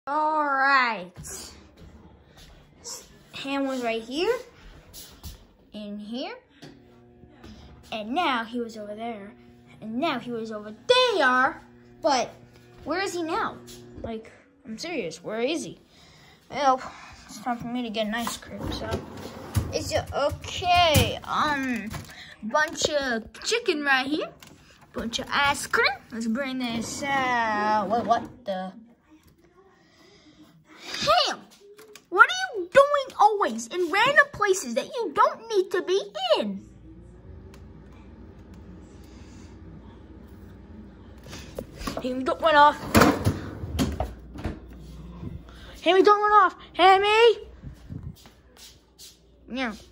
All right. Ham was right here, in here, and now he was over there, and now he was over there. But where is he now? Like, I'm serious. Where is he? Well, it's time for me to get an ice cream. So, it's okay. Bunch of chicken right here. Bunch of ice cream. Let's bring this. What the? Ham, what are you doing always in random places that you don't need to be in? Hammy, don't run off. Hammy, don't run off. Hammy! Yeah.